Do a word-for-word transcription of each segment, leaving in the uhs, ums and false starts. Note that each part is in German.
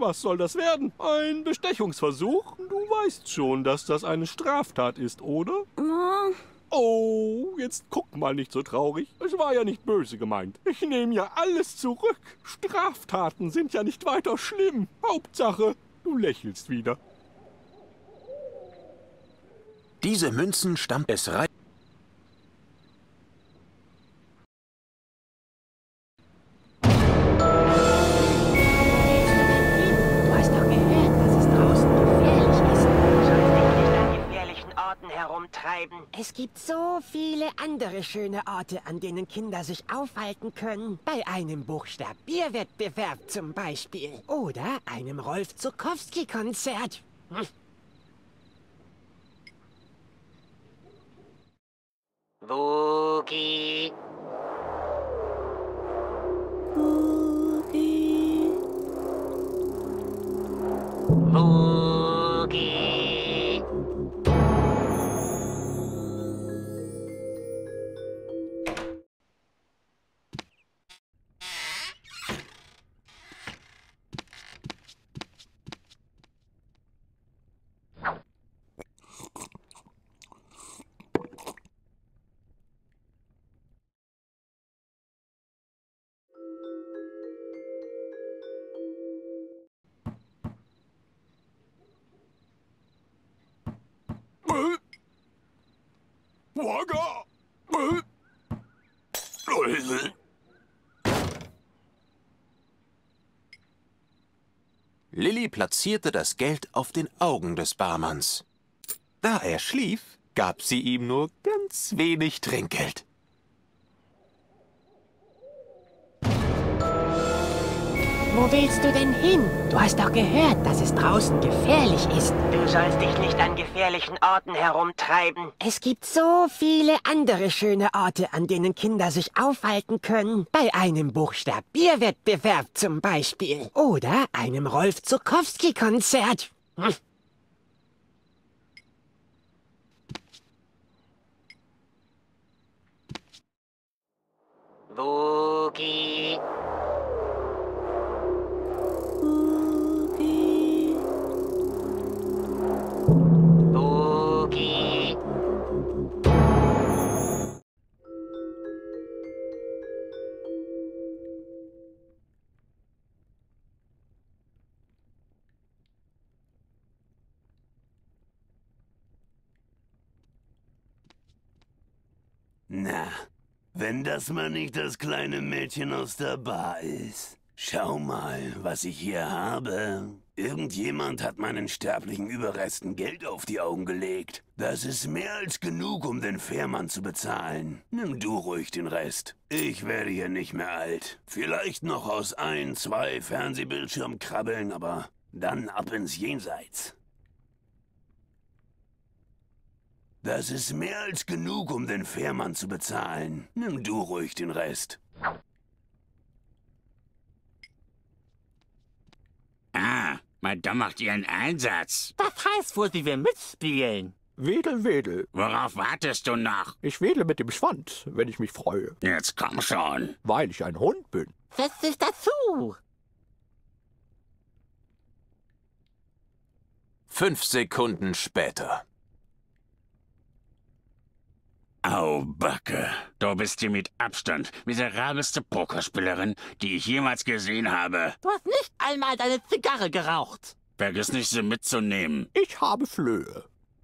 Was soll das werden? Ein Bestechungsversuch? Du weißt schon, dass das eine Straftat ist, oder? Oh. Oh, jetzt guck mal nicht so traurig. Es war ja nicht böse gemeint. Ich nehme ja alles zurück. Straftaten sind ja nicht weiter schlimm. Hauptsache, du lächelst wieder. Diese Münzen stammt es rein. Du hast doch gehört, dass es draußen gefährlich ist. Du sollst dich nicht an gefährlichen Orten herumtreiben. Es gibt so viele andere schöne Orte, an denen Kinder sich aufhalten können. Bei einem Buchstabierwettbewerb zum Beispiel. Oder einem Rolf Zuckowski-Konzert. Hm. Boogie. Boogie. Boogie. Wagga! Lilli platzierte das Geld auf den Augen des Barmanns. Da er schlief, gab sie ihm nur ganz wenig Trinkgeld. Wo willst du denn hin? Du hast doch gehört, dass es draußen gefährlich ist. Du sollst dich nicht an gefährlichen Orten herumtreiben. Es gibt so viele andere schöne Orte, an denen Kinder sich aufhalten können. Bei einem Buchstabierwettbewerb zum Beispiel. Oder einem Rolf Zuckowski-Konzert. Hm. Boogie. Boogie. Boogie. Na, wenn das mal nicht das kleine Mädchen aus der Bar ist. Schau mal, was ich hier habe. Irgendjemand hat meinen sterblichen Überresten Geld auf die Augen gelegt. Das ist mehr als genug, um den Fährmann zu bezahlen. Nimm du ruhig den Rest. Ich werde hier nicht mehr alt. Vielleicht noch aus ein, zwei Fernsehbildschirmen krabbeln, aber dann ab ins Jenseits. Das ist mehr als genug, um den Fährmann zu bezahlen. Nimm du ruhig den Rest. Ah, Madame macht ihren Einsatz. Das heißt wohl, sie will mitspielen. Wedel, wedel. Worauf wartest du noch? Ich wedle mit dem Schwanz, wenn ich mich freue. Jetzt komm schon. Weil ich ein Hund bin. Setz dich dazu. Fünf Sekunden später. Au, Backe. Du bist die mit Abstand miserabelste Pokerspielerin, die ich jemals gesehen habe. Du hast nicht einmal deine Zigarre geraucht. Vergiss nicht, sie mitzunehmen. Ich habe Flöhe.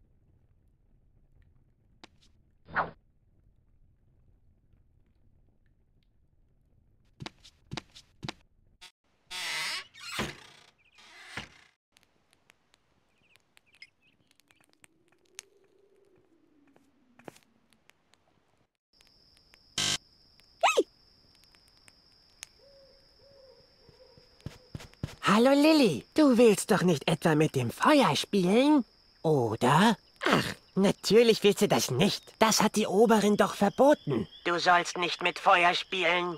Hallo Lilli, du willst doch nicht etwa mit dem Feuer spielen? Oder? Ach, natürlich willst du das nicht. Das hat die Oberin doch verboten. Du sollst nicht mit Feuer spielen.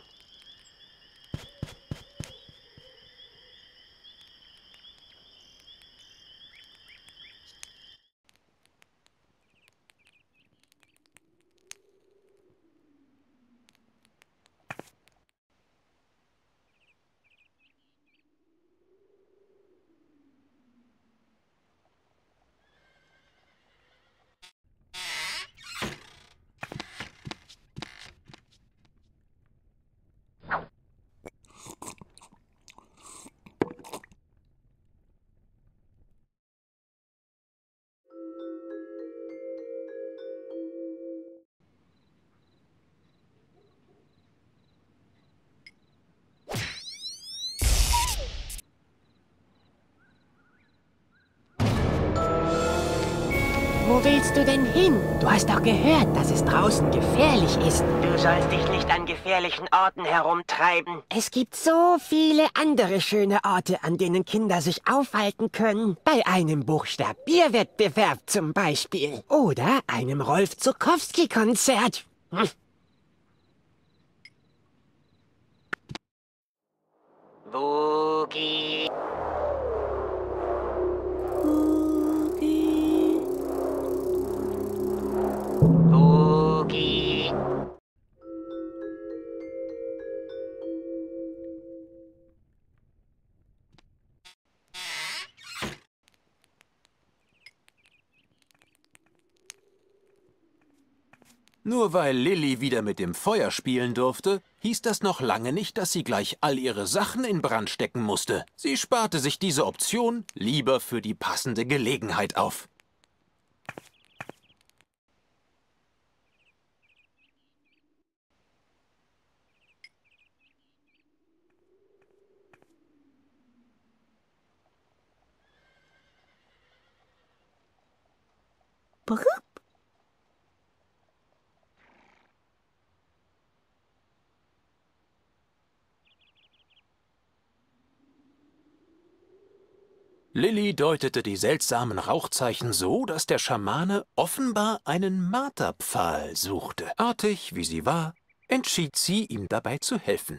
Wo willst du denn hin? Du hast doch gehört, dass es draußen gefährlich ist. Du sollst dich nicht an gefährlichen Orten herumtreiben. Es gibt so viele andere schöne Orte, an denen Kinder sich aufhalten können. Bei einem Buchstabierwettbewerb zum Beispiel. Oder einem Rolf Zuckowski-Konzert. Hm. Boogie. Boogie. Boogie. Nur weil Lilli wieder mit dem Feuer spielen durfte, hieß das noch lange nicht, dass sie gleich all ihre Sachen in Brand stecken musste. Sie sparte sich diese Option lieber für die passende Gelegenheit auf. Lilli deutete die seltsamen Rauchzeichen so, dass der Schamane offenbar einen Marterpfahl suchte. Artig, wie sie war, entschied sie, ihm dabei zu helfen.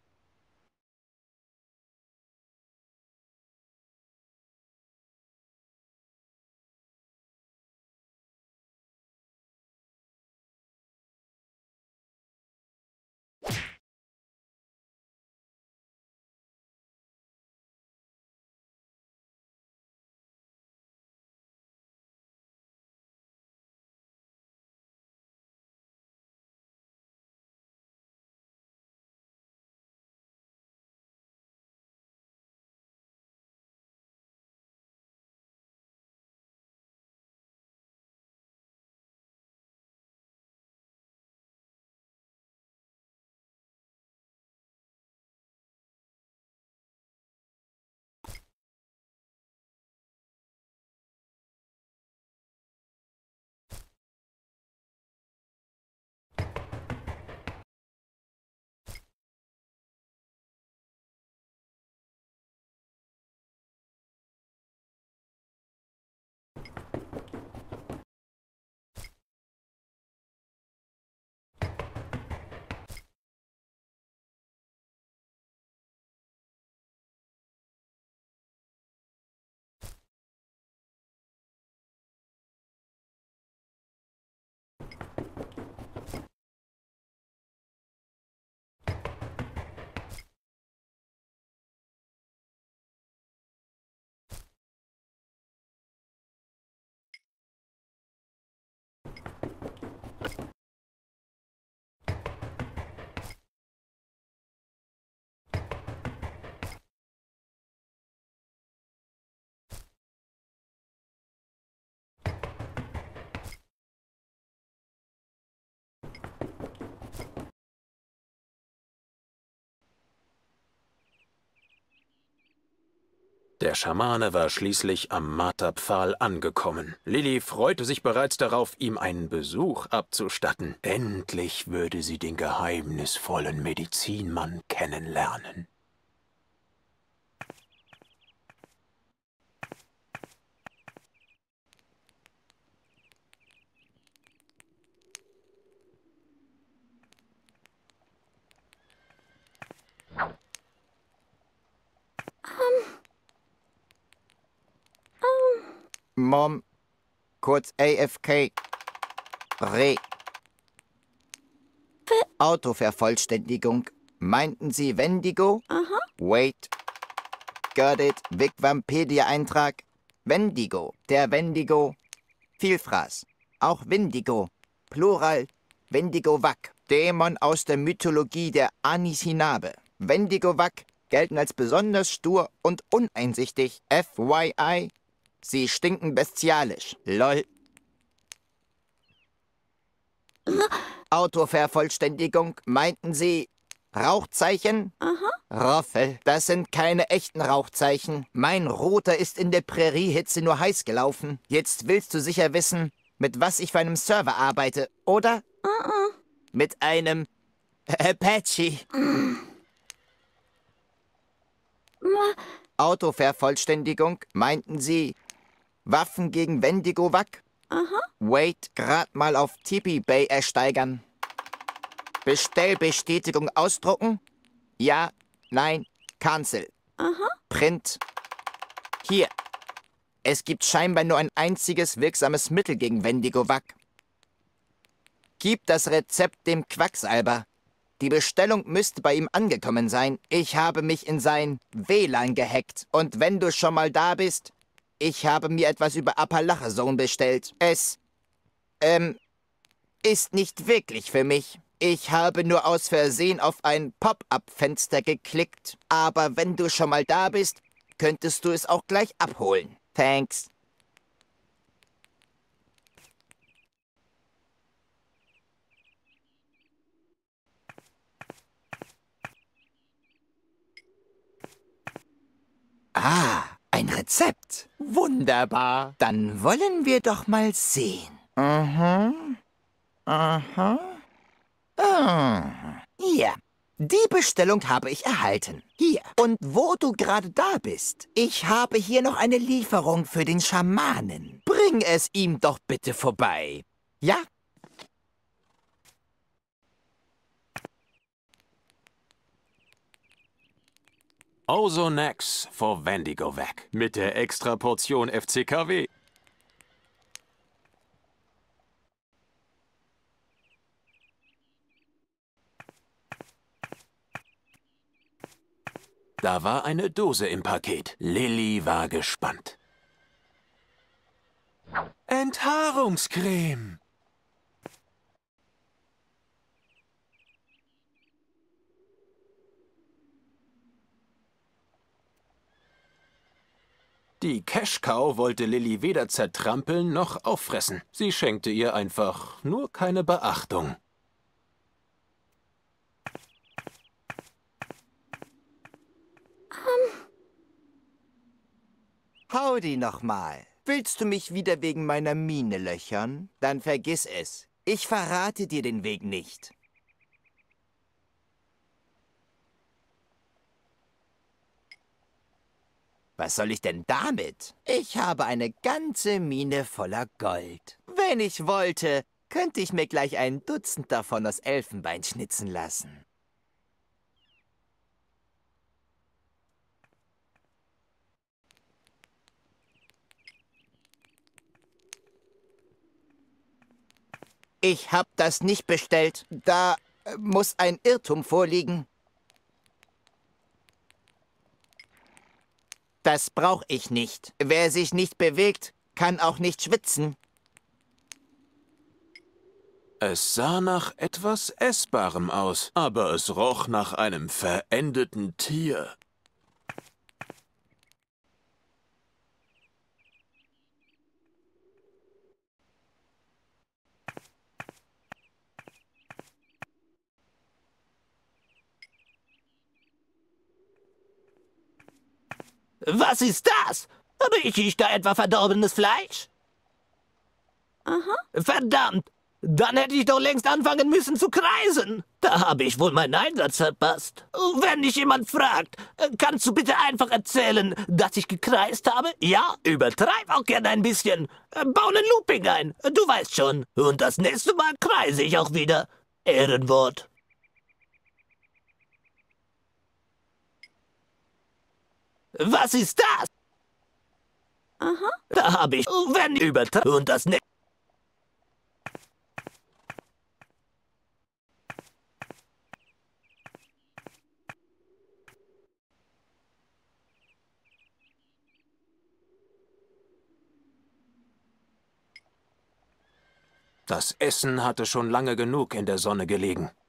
Der Schamane war schließlich am Marterpfahl angekommen. Lilli freute sich bereits darauf, ihm einen Besuch abzustatten. Endlich würde sie den geheimnisvollen Medizinmann kennenlernen. Mom, kurz A F K, Re. Autovervollständigung. Meinten Sie Wendigo? Aha. Wait. Got it. Wigwampedia-Eintrag. Wendigo. Der Wendigo. Vielfraß. Auch Windigo. Plural. Wendigo-Wack. Dämon aus der Mythologie der Anishinaabe. Wendigo-Wack gelten als besonders stur und uneinsichtig. F Y I. Sie stinken bestialisch. Lol. Autovervollständigung. Meinten Sie Rauchzeichen? Aha. Roffel, das sind keine echten Rauchzeichen. Mein Router ist in der Präriehitze nur heiß gelaufen. Jetzt willst du sicher wissen, mit was ich für einem Server arbeite, oder? Uh-uh. Mit einem Apache. Autovervollständigung, meinten Sie Waffen gegen Wendigo-Wack? Aha. Wait, grad mal auf Tipi Bay ersteigern. Bestellbestätigung ausdrucken? Ja, nein, cancel. Aha. Print. Hier. Es gibt scheinbar nur ein einziges wirksames Mittel gegen Wendigo-Wack. Gib das Rezept dem Quacksalber. Die Bestellung müsste bei ihm angekommen sein. Ich habe mich in sein W L A N gehackt. Und wenn du schon mal da bist, ich habe mir etwas über Appalachazone bestellt. Es, ähm, ist nicht wirklich für mich. Ich habe nur aus Versehen auf ein Pop-up-Fenster geklickt. Aber wenn du schon mal da bist, könntest du es auch gleich abholen. Thanks. Ah, ein Rezept. Wunderbar. Dann wollen wir doch mal sehen. Aha. Aha. Ah. Ja, die Bestellung habe ich erhalten. Hier. Und wo du gerade da bist, ich habe hier noch eine Lieferung für den Schamanen. Bring es ihm doch bitte vorbei. Ja? Ozonex for Wendigo-Wack. Mit der Extraportion F C K W. Da war eine Dose im Paket. Lilly war gespannt. Enthaarungscreme. Die Cash-Cow wollte Lilly weder zertrampeln noch auffressen. Sie schenkte ihr einfach nur keine Beachtung. Howdy nochmal. Willst du mich wieder wegen meiner Miene löchern? Dann vergiss es. Ich verrate dir den Weg nicht. Was soll ich denn damit? Ich habe eine ganze Mine voller Gold. Wenn ich wollte, könnte ich mir gleich ein Dutzend davon aus Elfenbein schnitzen lassen. Ich hab das nicht bestellt. Da äh, muss ein Irrtum vorliegen. Das brauche ich nicht. Wer sich nicht bewegt, kann auch nicht schwitzen. Es sah nach etwas Essbarem aus, aber es roch nach einem verendeten Tier. Was ist das? Rieche ich da etwa verdorbenes Fleisch? Aha. Verdammt! Dann hätte ich doch längst anfangen müssen zu kreisen. Da habe ich wohl meinen Einsatz verpasst. Wenn dich jemand fragt, kannst du bitte einfach erzählen, dass ich gekreist habe? Ja, übertreib auch gerne ein bisschen. Bau einen Looping ein, du weißt schon. Und das nächste Mal kreise ich auch wieder. Ehrenwort. Was ist das? Aha. Da habe ich, wenn übertreib und das nächste. Das Essen hatte schon lange genug in der Sonne gelegen.